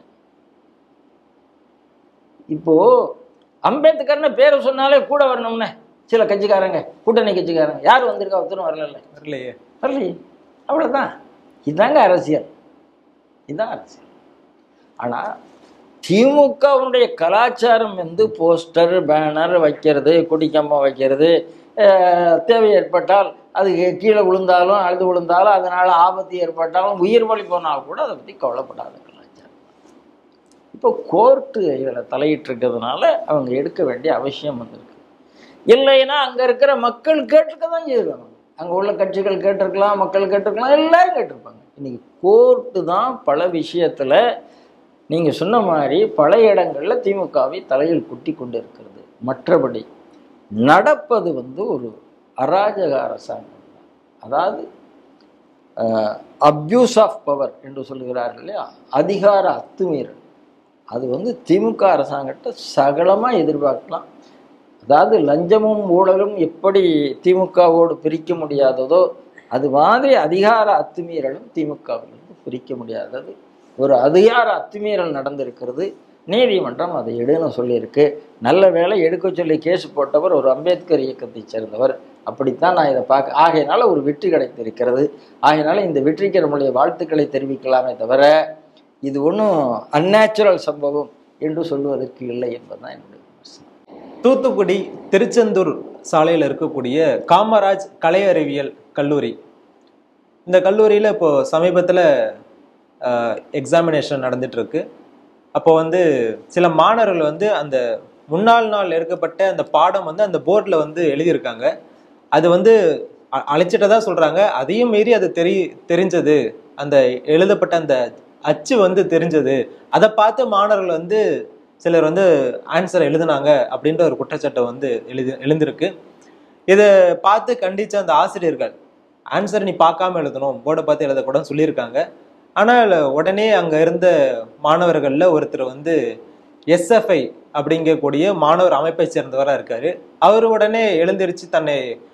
Speaker 3: இப்போ அம்பேத்கர்னு பேரை சொன்னாலே கூட வரணும்னே சில கட்சிக்காரங்க, கூட்டணி கட்சிக்காரங்க. யார் வந்திருக்கா? ஒருத்தரும் வரல.
Speaker 1: வரலையே
Speaker 3: வரலையே அவ்வளோதான். இதுதாங்க அரசியல். இதுதான் அரசியல். ஆனால் திமுகவுடைய கலாச்சாரம் வந்து போஸ்டர், பேனர் வைக்கிறது, கொடிக்கம்பம் வைக்கிறது, தேவை ஏற்பட்டால் அது கீழே விழுந்தாலும் அழுது விழுந்தாலும் அதனால் ஆபத்து ஏற்பட்டாலும் உயிர் வழி போனால் கூட அதை பற்றி கவலைப்படாத கலாச்சாரம். இப்போ கோர்ட்டு இதில் தலையிட்டு இருக்கிறதுனால அவங்க எடுக்க வேண்டிய அவசியம் வந்திருக்கு. இல்லைன்னா அங்கே இருக்கிற மக்கள் கேட்டிருக்க தான் செய்யணும். அங்கே உள்ள கட்சிகள் கேட்டிருக்கலாம், மக்கள் கேட்டிருக்கலாம், எல்லாரும் கேட்டிருப்பாங்க. இன்னைக்கு கோர்ட்டு தான் பல விஷயத்தில் நீங்கள் சொன்ன மாதிரி பல இடங்களில் திமுகவை தலையில் குட்டி கொண்டு இருக்கிறது. மற்றபடி நடப்பது வந்து ஒரு அராஜக அரசாங்கம். அதாவது அப்யூஸ் ஆஃப் பவர் என்று சொல்லுகிறார்கள் இல்லையா, அதிகார அத்துமீறல். அது வந்து திமுக அரசாங்கத்தை சகலமாக எதிர்பார்க்கலாம். அதாவது லஞ்சமும் ஊழலும் எப்படி திமுகவோடு பிரிக்க முடியாததோ அது மாதிரி அதிகார அத்துமீறலும் திமுகவிலிருந்து பிரிக்க முடியாதது. ஒரு அதிகார அத்துமீறல் நடந்திருக்கிறது. நீதிமன்றம் அதை எடுன்னு சொல்லியிருக்கு. நல்ல வேலை எடுக்க சொல்லி கேஸ் போட்டவர் ஒரு அம்பேத்கர் இயக்கத்தை சேர்ந்தவர். அப்படித்தான் நான் இதை பார்க்க. ஆகையினால ஒரு வெற்றி கிடைத்திருக்கிறது. ஆகையினால இந்த வெற்றிக்கு நம்முடைய வாழ்த்துக்களை தெரிவிக்கலாமே தவிர இது ஒன்றும் அந்நேச்சுரல் சம்பவம் என்று சொல்வதற்கு இல்லை என்பதுதான் என்னுடைய விமர்சனம்.
Speaker 1: தூத்துக்குடி திருச்செந்தூர் சாலையில் இருக்கக்கூடிய காமராஜ் கலை அறிவியல் கல்லூரி, இந்த கல்லூரியில் இப்போ சமீபத்தில் எக்ஸாமினேஷன் நடந்துட்டு இருக்கு. அப்போ வந்து சில மாணவர்கள் வந்து அந்த முன்னாள் நாள் எடுக்கப்பட்ட அந்த பாடம் வந்து அந்த போர்டில் வந்து எழுதியிருக்காங்க. அது வந்து அழைச்சிட்டதா சொல்றாங்க. அதையும் மீறி அது தெரி தெரிஞ்சது அந்த எழுதப்பட்ட அந்த அச்சு வந்து தெரிஞ்சது. அதை பார்த்து மாணவர்கள் வந்து சிலர் வந்து ஆன்சர் எழுதுனாங்க அப்படின்ற ஒரு குற்றச்சாட்டை வந்து எழுதி எழுந்திருக்கு. இதை பார்த்து கண்டிச்ச அந்த ஆசிரியர்கள் ஆன்சர் நீ பார்க்காம எழுதணும், போர்டை பார்த்து எழுதக்கூடாதுன்னு சொல்லியிருக்காங்க. ஆனால் உடனே அங்கே இருந்த மாணவர்களில் ஒருத்தர் வந்து எஸ்எஃப்ஐ அப்படிங்கக்கூடிய மாணவர் அமைப்பை சேர்ந்தவராக இருக்காரு. அவர் உடனே எழுந்திருச்சு தன்னை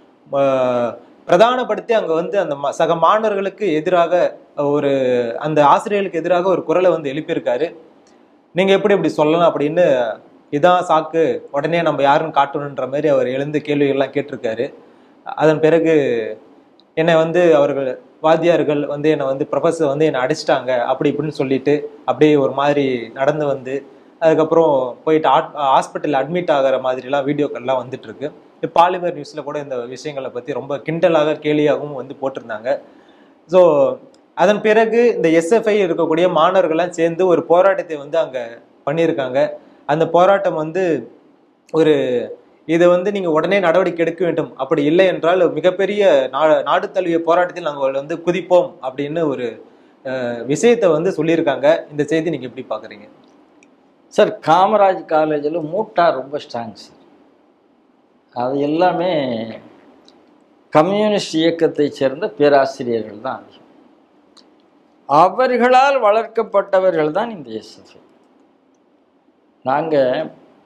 Speaker 1: பிரதானப்படுத்தி அங்கே வந்து அந்த சக மாணவர்களுக்கு எதிராக ஒரு அந்த ஆசிரியர்களுக்கு எதிராக ஒரு குரலை வந்து எழுப்பியிருக்காரு. நீங்கள் எப்படி இப்படி சொல்லலாம் அப்படின்னு, இதான் சாக்கு, உடனே நம்ம யாருன்னு காட்டணுன்ற மாதிரி அவர் எழுந்து கேள்விகள்லாம் கேட்டிருக்காரு. அதன் பிறகு என்னை வந்து அவர்கள் வாத்தியார்கள் வந்து என்னை வந்து ப்ரொஃபஸர் வந்து என்னை அடிச்சிட்டாங்க அப்படி இப்படின்னு சொல்லிட்டு அப்படியே ஒரு மாதிரி நடந்து வந்து அதுக்கப்புறம் போயிட்டு ஹாஸ்பிட்டலில் அட்மிட் ஆகிற மாதிரிலாம் வீடியோக்கள்லாம் வந்துட்டு இருக்கு. பாலிமர் நியூஸில் கூட இந்த விஷயங்களை பற்றி ரொம்ப கிண்டலாக கேலியாகவும் வந்து போட்டிருந்தாங்க. ஸோ அதன் பிறகு இந்த எஸ்எஃப்ஐ இருக்கக்கூடிய மாணவர்கள்லாம் சேர்ந்து ஒரு போராட்டத்தை வந்து அங்கே பண்ணியிருக்காங்க. அந்த போராட்டம் வந்து ஒரு இதை வந்து நீங்கள் உடனே நடவடிக்கை எடுக்க வேண்டும், அப்படி இல்லை என்றால் மிகப்பெரிய நா நாடு தழுவிய போராட்டத்தில் நாங்கள் வந்து குதிப்போம் அப்படின்னு ஒரு விஷயத்தை வந்து சொல்லியிருக்காங்க. இந்த செய்தி நீங்கள் எப்படி பார்க்குறீங்க
Speaker 3: சார்? காமராஜ் காலேஜில் மூட்டா ரொம்ப ஸ்ட்ராங் சார். அது எல்லாமே கம்யூனிஸ்ட் இயக்கத்தை சேர்ந்த பேராசிரியர்கள் தான் அதிகம். அவர்களால் வளர்க்கப்பட்டவர்கள் தான் இந்த எஸ்எஃப்ஐ. நாங்கள்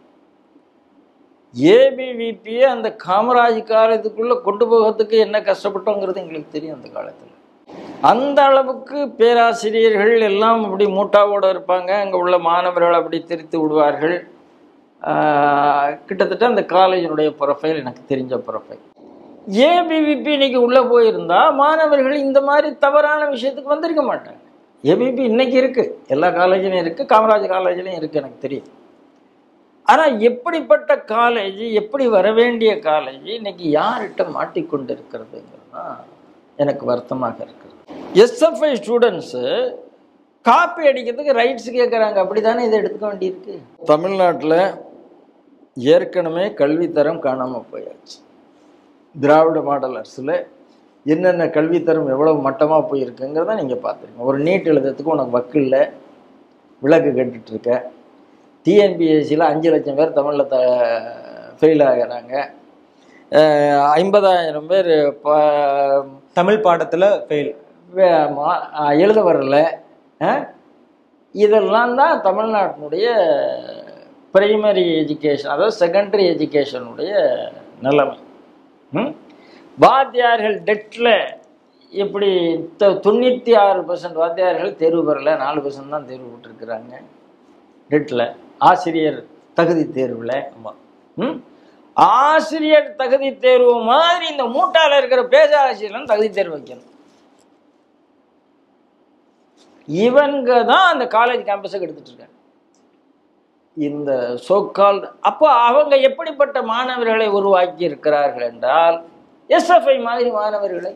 Speaker 3: ஏபிவிபியை அந்த காமராஜ் காலத்துக்குள்ளே கொண்டு போகிறதுக்கு என்ன கஷ்டப்பட்டோங்கிறது எங்களுக்கு தெரியும். அந்த காலத்தில் அந்த அளவுக்கு பேராசிரியர்கள் எல்லாம் அப்படி மூட்டாவோடு இருப்பாங்க. அங்கே உள்ள மாணவர்கள் அப்படி திரித்து விடுவார்கள். கிட்டத்தட்ட அந்த காலேஜினுடைய ப்ரொஃபைல் எனக்கு தெரிஞ்ச ப்ரொஃபைல். ஏபிவிபி இன்னைக்கு உள்ளே போயிருந்தா மாணவர்கள் இந்த மாதிரி தவறான விஷயத்துக்கு வந்திருக்க மாட்டாங்க. ஏபிவிபி இன்னைக்கு இருக்குது, எல்லா காலேஜிலையும் இருக்குது, காமராஜ் காலேஜ்லையும் இருக்குது, எனக்கு தெரியும். ஆனால் எப்படிப்பட்ட காலேஜ், எப்படி வர வேண்டிய காலேஜ் இன்னைக்கு யார்கிட்ட மாட்டிக்கொண்டு இருக்கிறதுங்கிறது தான் எனக்கு வருத்தமாக இருக்குது. எஸ்எஃப்ஐ ஸ்டூடெண்ட்ஸு காப்பி அடிக்கிறதுக்கு ரைட்ஸ் கேட்குறாங்க, அப்படி தானே இதை எடுத்துக்க வேண்டியிருக்கு. தமிழ்நாட்டில் ஏற்கனவே கல்வித்தரம் காணாமல் போயாச்சு. திராவிட மாடல் அரசில் என்னென்ன கல்வித்தரம் எவ்வளோ மட்டமாக போயிருக்குங்கிறத நீங்கள் பார்த்துருங்க. ஒரு நீட் எழுதுறதுக்கு உனக்கு வக்கில்ல, விளக்கு கேட்டுட்ருக்க. டிஎன்பிஎஸ்சியில் அஞ்சு லட்சம் பேர் தமிழில் த ஃபெயில் ஆகிறாங்க. ஐம்பதாயிரம் பேர் ப
Speaker 1: தமிழ் பாடத்தில் ஃபெயில்
Speaker 3: எழுத வரல. இதெல்லாம் தான் தமிழ்நாட்டினுடைய பிரைமரி எஜுகேஷன், அதாவது செகண்டரி எஜுகேஷனுடைய நிலைமை. வாத்தியார்கள் டெட்டில் எப்படி தொண்ணூற்றி ஆறு பர்சன்ட் வாத்தியார்கள் தேர்வு பெறல, நாலு பர்சன்ட் தான் தேர்வு விட்டுருக்குறாங்க டெட்டில். ஆசிரியர் தகுதி தேர்வில் ம் ஆசிரியர் தகுதி தேர்வு மாதிரி இந்த மூட்டாவில் இருக்கிற பேராசிரியர்களும் தகுதி தேர்வு வைக்கணும். இவங்க தான் அந்த காலேஜ் கேம்பஸை எடுத்துட்டு இருக்காங்க இந்த சோக்கால். அப்போ அவங்க எப்படிப்பட்ட மாணவர்களை உருவாக்கி இருக்கிறார்கள் என்றால் எஸ்எஃப்ஐ மாதிரி மாணவர்களை.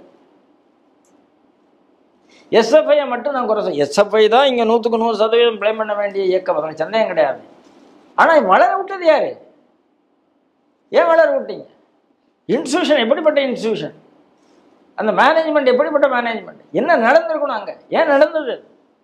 Speaker 3: எஸ்எஃப்ஐயை மட்டும் நான் குறை, எஸ்எஃப்ஐ தான் இங்கே நூற்றுக்கு நூறு சதவீதம் பிளேம் பண்ண வேண்டிய இயக்கம், அதில் சந்தேகம் கிடையாது. ஆனால் வளர விட்டது யாரு? ஏன் வளர விட்டீங்க? இன்ஸ்டியூஷன் எப்படிப்பட்ட இன்ஸ்டியூஷன், அந்த மேனேஜ்மெண்ட் எப்படிப்பட்ட மேனேஜ்மெண்ட், என்ன நடந்திருக்கணும் அங்கே, ஏன் நடந்தது?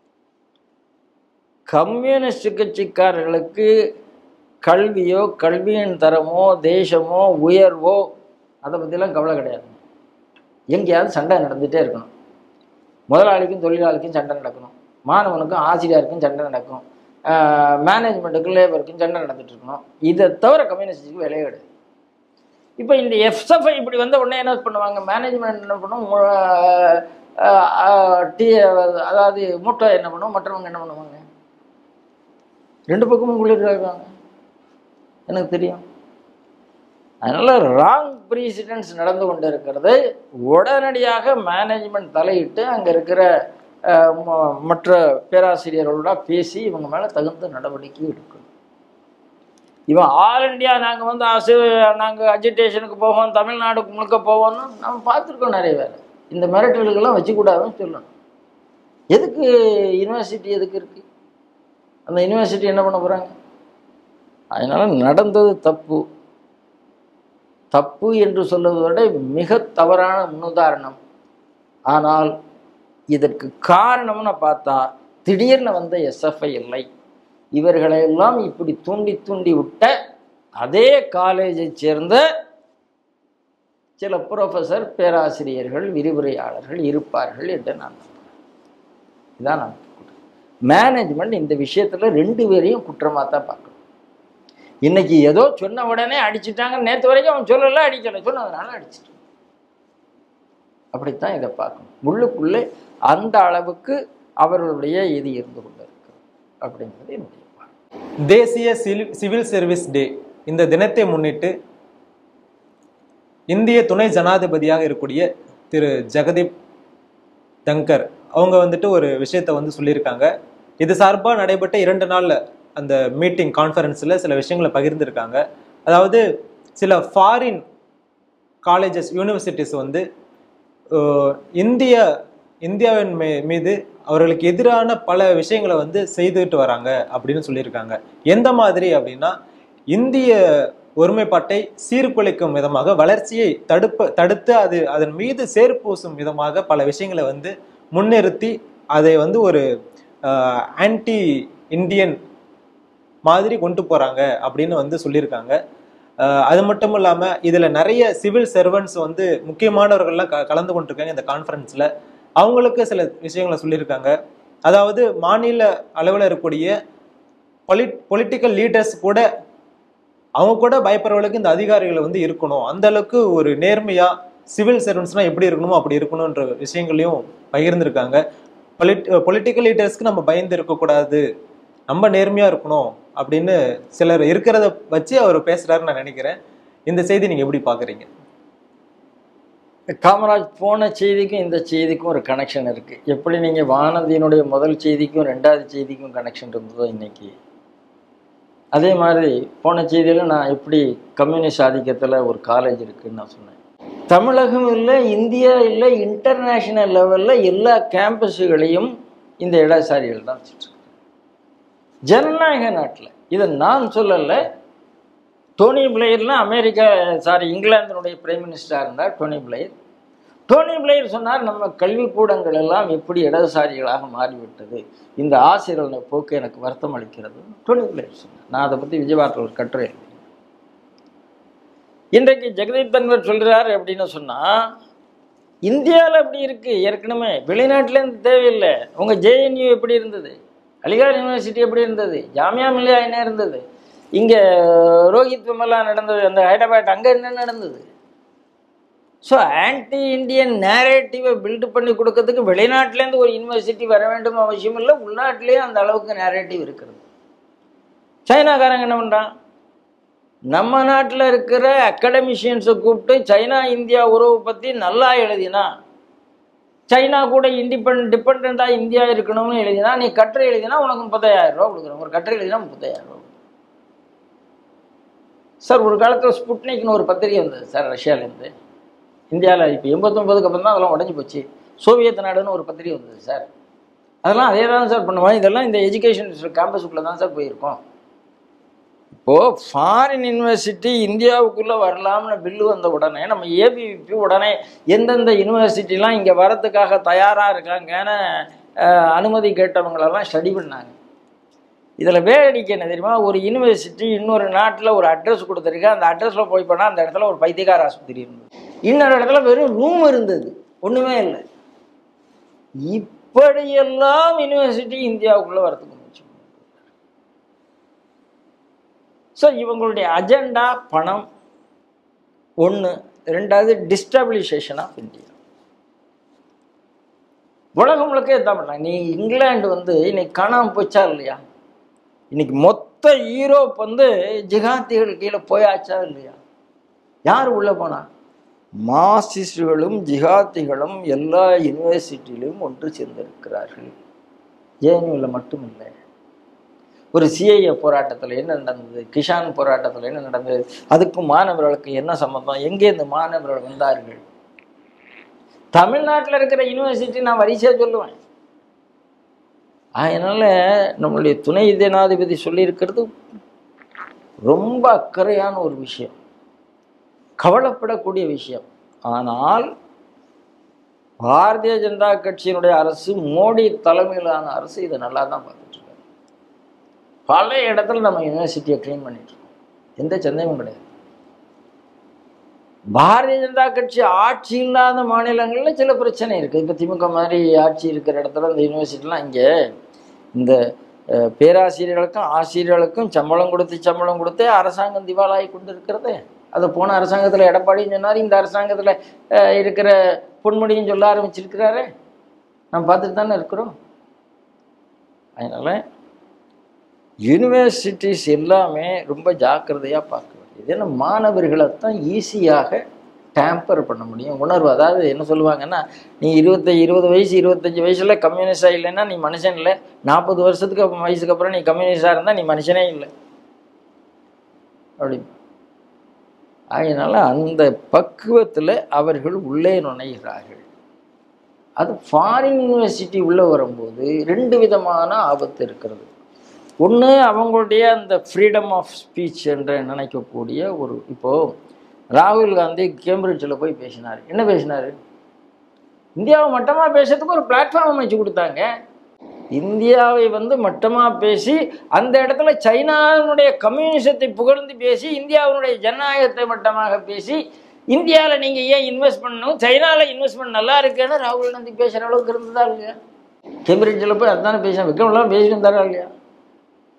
Speaker 3: கம்யூனிஸ்ட் கட்சிக்காரர்களுக்கு கல்வியோ கல்வியின் தரமோ தேசமோ உயர்வோ அதை பற்றிலாம் கவலை கிடையாது. எங்கேயாவது சண்டை நடந்துகிட்டே இருக்கணும். முதலாளிக்கும் தொழிலாளிக்கும் சண்டை நடக்கணும், மாணவனுக்கும் ஆசிரியருக்கும் சண்டை நடக்கும், மேனேஜ்மெண்ட்டுக்கும் லேபருக்கும் சண்டை நடந்துட்டு இருக்கணும். இதை தவிர கம்யூனிஸ்டுக்கு வேலையே கிடையாது. இப்போ இந்த எஃப்எஃப்ஐ இப்படி வந்த உடனே என்ன பண்ணுவாங்க, மேனேஜ்மெண்ட் என்ன பண்ணும், டி அதாவது மூட்டை என்ன பண்ணுவோம், மற்றவங்க என்ன பண்ணுவாங்க, ரெண்டு பக்கமும் குளிர்றாங்க எனக்கு தெரியும். அதனால ராங் ப்ரீசிடென்ட்ஸ் நடந்து கொண்டு இருக்கிறது. உடனடியாக மேனேஜ்மெண்ட் தலையிட்டு அங்கே இருக்கிற மற்ற பேராசிரியர்களோட பேசி இவங்க மேலே தகுந்த நடவடிக்கை எடுக்கணும். இவன் ஆல் இண்டியா நாங்கள் வந்து அசு நாங்கள் அஜிடேஷனுக்கு போவோம், தமிழ்நாடுக்கு முழுக்க போவோம்னு நம்ம பார்த்துருக்கோம் நிறைய பேர். இந்த மிரட்டல்கள்லாம் வச்சுக்கூடாதுன்னு சொல்லணும். எதுக்கு யூனிவர்சிட்டி எதுக்கு இருக்குது? அந்த யூனிவர்சிட்டி என்ன பண்ண போகிறாங்க? அதனால் நடந்தது தப்பு. தப்பு என்று சொல்வதை விட மிக தவறான முன்னுதாரணம். ஆனால் இதற்கு காரணம்னு பார்த்தா திடீர்னு வந்த எஸ்எஃப்ஐ இல்லை, இவர்களெல்லாம் இப்படி தூண்டி தூண்டி விட்ட அதே காலேஜை சேர்ந்த சில புரொஃபஸர் பேராசிரியர்கள் விரிவுரையாளர்கள் இருப்பார்கள் என்று நான் நம்புகிறேன். இதான் நான் மேனேஜ்மெண்ட் இந்த விஷயத்தில் ரெண்டு பேரையும் குற்றமாக தான் பார்க்கணும். இன்னைக்கு ஏதோ சொன்ன உடனே அடிச்சுட்டாங்க, நேற்று வரைக்கும் அவன் சொல்லலை அடிக்கலை, சொன்னதுனால அடிச்சுட்டு, அப்படித்தான் இதை பார்க்கணும். உள்ளுக்குள்ளே அந்த அளவுக்கு அவர்களுடைய இது இருந்து கொண்டு இருக்கு அப்படிங்கிறது என்னுடைய பார்வை.
Speaker 1: தேசிய சிவில் சர்வீஸ் டே இந்த தினத்தை முன்னிட்டு இந்திய துணை ஜனாதிபதியாக இருக்கக்கூடிய திரு ஜெகதீப் தங்கர் அவங்க வந்துட்டு ஒரு விஷயத்த வந்து சொல்லியிருக்காங்க. இது சார்பாக நடைபெற்ற இரண்டு நாள்ல அந்த மீட்டிங் கான்ஃபரன்ஸ்ல சில விஷயங்களை பகிர்ந்திருக்காங்க. அதாவது சில ஃபாரின் காலேஜஸ் யூனிவர்சிட்டிஸ் வந்து இந்திய இந்தியாவின் மீ மீது அவர்களுக்கு எதிரான பல விஷயங்களை வந்து செய்துட்டு வராங்க அப்படின்னு சொல்லியிருக்காங்க. எந்த மாதிரி அப்படின்னா, இந்திய ஒருமைப்பாட்டை சீர்குலைக்கும் விதமாக, வளர்ச்சியை தடுப்பு தடுத்து அது அதன் மீது சேர்ப்பூசும் விதமாக பல விஷயங்களை வந்து முன்னிறுத்தி அதை வந்து ஒரு ஆன்டி இந்தியன் மாதிரி கொண்டு போறாங்க அப்படின்னு வந்து சொல்லியிருக்காங்க. அது மட்டும் இல்லாம இதுல நிறைய சிவில் சர்வன்ட்ஸ் வந்து முக்கியமானவர்கள்லாம் க கலந்து கொண்டிருக்காங்க இந்த கான்ஃபரன்ஸ்ல. அவங்களுக்கு சில விஷயங்களை சொல்லியிருக்காங்க. அதாவது மாநில அளவில் இருக்கக்கூடிய பொலி பொலிட்டிக்கல் லீடர்ஸ் கூட அவங்க கூட பயப்படுறவர்களுக்கு இந்த அதிகாரிகளை வந்து இருக்கணும், அந்த அளவுக்கு ஒரு நேர்மையா சிவில் சர்வன்ஸ்னா எப்படி இருக்கணுமோ அப்படி இருக்கணும்ன்ற விஷயங்களையும் பகிர்ந்திருக்காங்க. பொலிட் பொலிட்டிக்கல் லீடர்ஸ்க்கு நம்ம பயந்து இருக்கக்கூடாது, நம்ம நேர்மையா இருக்கணும் அப்படின்னு சிலர் இருக்கிறத வச்சு அவர் பேசுறாருன்னு நான் நினைக்கிறேன். இந்த செய்தி நீங்க எப்படி பாக்குறீங்க?
Speaker 3: காமராஜ் போன செய்திக்கும் இந்த செய்திக்கும் ஒரு கனெக்ஷன் இருக்கு. எப்படி நீங்க வானதியினுடைய முதல் செய்திக்கும் ரெண்டாவது செய்திக்கும் கனெக்ஷன் இருந்ததோ இன்னைக்கு, அதே மாதிரி போன செய்தியில நான் எப்படி கம்யூனிஸ்ட் ஆதிக்கத்துல ஒரு காலேஜ் இருக்குன்னு நான் சொன்னேன். தமிழகம் இல்லை, இந்தியா இல்லை, இன்டர்நேஷனல் லெவல்ல எல்லா கேம்பஸுகளையும் இந்த இடதுசாரிகள் தான் வச்சுட்டு இருக்காங்க. ஜனநாயக நாட்டில் இதை நான் சொல்லலை. டோனி பிளேயர்லாம் அமெரிக்கா சாரி இங்கிலாந்தினுடைய பிரைம் மினிஸ்டராக இருந்தார் டோனி பிளேயர். டோனி பிளேயர் சொன்னார், நம்ம கல்விக்கூடங்கள் எல்லாம் எப்படி இடதுசாரிகளாக மாறிவிட்டது, இந்த ஆசிரியர்கள் போக்கு எனக்கு வருத்தம் அளிக்கிறது டோனி பிளேயர் சொன்னார். நான் அதை பற்றி விஜயபாரத்தில் ஒரு கட்டுரை எழுதினேன். இன்றைக்கு ஜெகதீப் தன்வர் சொல்கிறார் அப்படின்னு சொன்னால், இந்தியாவில் அப்படி இருக்கு. ஏற்கனவே வெளிநாட்டிலேருந்து தேவையில்லை. உங்கள் ஜேஎன்யூ எப்படி இருந்தது, அலிகார் யூனிவர்சிட்டி எப்படி இருந்தது, ஜாமியா மில்லியா என்ன இருந்தது, இங்கே ரோஹித் விமலா நடந்தது, அந்த ஹைதராபாத் அங்கே என்ன நடந்தது. ஸோ ஆன்டி இண்டியன் நேரேட்டிவை பில்டு பண்ணி கொடுக்கறதுக்கு வெளிநாட்டிலேருந்து ஒரு யூனிவர்சிட்டி வர வேண்டும் அவசியம் இல்லை, உள்நாட்டிலேயே அந்த அளவுக்கு நேரேட்டிவ் இருக்கிறது. சைனாக்காரங்க என்ன பண்ணுறான், நம்ம நாட்டில் இருக்கிற அகாடமிஷியன்ஸை கூப்பிட்டு சைனா இந்தியா உறவு பற்றி நல்லா எழுதினா, சைனா கூட இண்டிபெண்ட் டிபெண்ட்டாக இந்தியா இருக்கணும்னு எழுதினா, நீ கட்டுரை எழுதினா உனக்கு முப்பத்தாயிரம் ரூபா கொடுக்குறோம். ஒரு கட்டுரை எழுதினா முப்பத்தாயிரம் ரூபா. சார் ஒரு காலத்தில் ஸ்புட்னிக்னு ஒரு பத்திரிகை வந்தது சார் ரஷ்யாவிலேருந்து. இந்தியாவில் இப்போ எண்பத்தொம்பதுக்கு அப்புறம் தான் அதெல்லாம் உடஞ்சி போச்சு. சோவியத் நாடுன்னு ஒரு பத்திரிகை வந்தது சார். அதெல்லாம் அதே தான் சார் பண்ணுவோம். இதெல்லாம் இந்த எஜுகேஷன் கேம்பஸுக்குள்ளே தான் சார் போயிருக்கோம். இப்போது ஃபாரின் யூனிவர்சிட்டி இந்தியாவுக்குள்ளே வரலாம்னு பில்லு வந்த உடனே நம்ம ஏபிவிபி உடனே எந்தெந்த யூனிவர்சிட்டிலாம் இங்கே வரத்துக்காக தயாராக இருக்காங்கன்னு அனுமதி கேட்டவங்களெல்லாம் ஸ்டடி பண்ணாங்க. இதில் வேடிக்கை என்ன தெரியுமா, ஒரு யூனிவர்சிட்டி இன்னொரு நாட்டில் ஒரு அட்ரஸ் கொடுத்துருக்கு, அந்த அட்ரஸில் போய் போனால் அந்த இடத்துல ஒரு பைத்தியக்கார ஆஸ்பத்திரி இருந்தது, இன்னொரு இடத்துல வெறும் ரூம் இருந்தது, ஒன்றுமே இல்லை. இப்படியெல்லாம் யூனிவர்சிட்டி இந்தியாவுக்குள்ளே வரத்துக்கு முயற்சி. ஸோ இவங்களுடைய அஜெண்டா பணம் ஒன்று, ரெண்டாவது டிஸ்டபிலைசேஷன் ஆஃப் இந்தியா. உலகம் முழுக்க என்ன பண்ணாங்க. நீ இங்கிலாந்து வந்து இன்னைக்கு காணாமல் போச்சா இல்லையா, இன்னைக்கு மொத்த யூரோப் வந்து ஜிகாத்திகள் கீழே போயாச்சா இல்லையா, யார் உள்ள போனா, மார்க்சிஸ்டுகளும் ஜிகாத்திகளும் எல்லா யூனிவர்சிட்டியிலும் ஒன்று சேர்ந்திருக்கிறார்கள். ஜேஎன்யூவில் மட்டும் இல்லை. ஒரு சிஐஏ போராட்டத்தில் என்ன நடந்தது, கிஷான் போராட்டத்தில் என்ன நடந்தது, அதுக்கும் மாணவர்களுக்கு என்ன சம்பந்தம், எங்கே இந்த மாணவர்கள் வந்தார்கள். தமிழ்நாட்டில் இருக்கிற யூனிவர்சிட்டி நான் வரிசையாக சொல்லுவேன். அதனால் நம்மளுடைய துணை ஜனாதிபதி சொல்லியிருக்கிறது ரொம்ப அக்கறையான ஒரு விஷயம், கவலைப்படக்கூடிய விஷயம். ஆனால் பாரதிய ஜனதா கட்சியினுடைய அரசு, மோடி தலைமையிலான அரசு இதை நல்லா தான் பார்த்துட்டு இருக்காங்க. பல இடத்துல நம்ம யூனிவர்சிட்டியை க்ளீன் பண்ணிட்டு இருக்கோம், எந்த சந்தேகமும் கிடையாது. பாரதிய ஜனதா கட்சி ஆட்சி இல்லாத மாநிலங்களில் சில பிரச்சனை இருக்குது. இப்போ திமுக மாதிரி ஆட்சி இருக்கிற இடத்துல இந்த யூனிவர்சிட்டிலாம், இங்கே இந்த பேராசிரியர்களுக்கும் ஆசிரியர்களுக்கும் சம்பளம் கொடுத்து சம்பளம் கொடுத்து அரசாங்கம் திவாலாகி கொண்டு இருக்கிறது. அதை போன அரசாங்கத்தில் எடப்பாடியும் சொன்னார், இந்த அரசாங்கத்தில் இருக்கிற பொன்முடியும் சொல்ல ஆரம்பிச்சிருக்கிறாரு. நம்ம பார்த்துட்டு தானே இருக்கிறோம். அதனால் யூனிவர்சிட்டிஸ் எல்லாமே ரொம்ப ஜாக்கிரதையாக பார்க்க வேண்டியது. ஏன்னா மாணவர்களைத்தான் ஈஸியாக டேம்பர் பண்ண முடியும். உணர்வு, அதாவது என்ன சொல்லுவாங்கன்னா, நீ இருபத்தி இருபது வயசு இருபத்தஞ்சி வயசுல கம்யூனிஸ்டாக இல்லைன்னா நீ மனுஷன் இல்லை, நாற்பது வருஷத்துக்கு வயசுக்கு அப்புறம் நீ கம்யூனிஸ்டாக இருந்தால் நீ மனுஷனே இல்லை அப்படி. அதனால அந்த பக்குவத்தில் அவர்கள் உள்ளே நுழைகிறார்கள். அது ஃபாரின் யூனிவர்சிட்டி உள்ளே வரும்போது ரெண்டு விதமான ஆபத்து இருக்கிறது. ஒன்று, அவங்களுடைய அந்த ஃப்ரீடம் ஆஃப் ஸ்பீச் என்று நினைக்கக்கூடிய ஒரு, இப்போது ராகுல் காந்தி கேம்பிரிட்ஜில் போய் பேசினார். என்ன பேசினார், இந்தியாவை மட்டமாக பேசுறதுக்கு ஒரு பிளாட்ஃபார்ம் அமைச்சு கொடுத்தாங்க. இந்தியாவை வந்து மட்டமாக பேசி அந்த இடத்துல சைனாவினுடைய கம்யூனிசத்தை புகழ்ந்து பேசி, இந்தியாவினுடைய ஜனநாயகத்தை மட்டமாக பேசி, இந்தியாவில் நீங்கள் ஏன் இன்வெஸ்ட் பண்ணணும், சைனாவில் இன்வெஸ்ட்மெண்ட் நல்லா இருக்குன்னு ராகுல் காந்தி பேசுகிற அளவுக்கு இருந்ததா இல்லையா? கேம்பிரிட்ஜில் போய் அதுதானே பேசினா, விக்ரம்லாம் பேசிட்டு இருந்தாரா இல்லையா?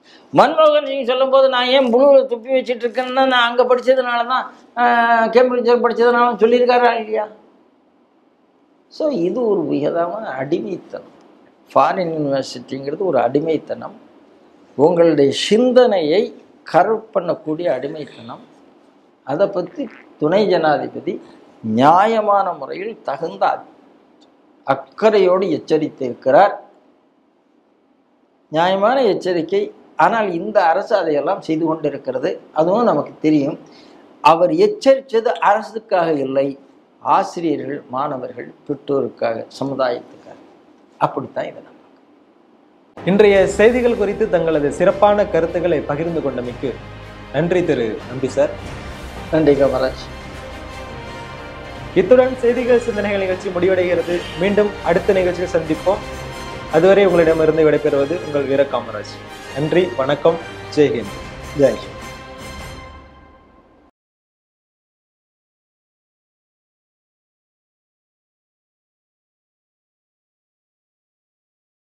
Speaker 3: மன்மோகன் சிங் சொல்லும்போது நான் ஏன் புழுவில் துப்பி வச்சுட்டு இருக்கேன்னா நான் அங்கே படித்ததுனால தான் கேம்பிரிட்ஜர் படித்ததுனால சொல்லியிருக்காரா இல்லையா? ஸோ இது ஒரு விதமான அடிமைத்தனம். ஃபாரின் யூனிவர்சிட்டிங்கிறது ஒரு அடிமைத்தனம், உங்களுடைய சிந்தனையை கரெக்ட் பண்ணக்கூடிய அடிமைத்தனம். அதை பற்றி துணை ஜனாதிபதி நியாயமான முறையில் தகுந்த அக்கறையோடு எச்சரித்திருக்கிறார். நியாயமான எச்சரிக்கை. ஆனால் இந்த அரசு அதையெல்லாம் செய்து கொண்டிருக்கிறது, அதுவும் நமக்கு தெரியும். அவர் எச்சரித்தது அரசுக்காக இல்லை, ஆசிரியர்கள், மாணவர்கள், பெற்றோருக்காக, சமுதாயத்துக்காக. அப்படித்தான் இதை நம்ம.
Speaker 1: இன்றைய செய்திகள் குறித்து தங்களது சிறப்பான கருத்துக்களை பகிர்ந்து கொண்டமைக்கு நன்றி திரு நம்பி சார்.
Speaker 3: நன்றி காமராஜ்.
Speaker 1: இத்துடன் செய்திகள் சிந்தனைகள் நிகழ்ச்சி முடிவடைகிறது. மீண்டும் அடுத்த நிகழ்ச்சியில் சந்திப்போம். அதுவரை உங்களிடமிருந்து விடைபெறுவது உங்கள் வீர காமராஜ். நன்றி, வணக்கம், ஜெய்ஹிந்த்.
Speaker 3: ஜெய்ஹிந்த்.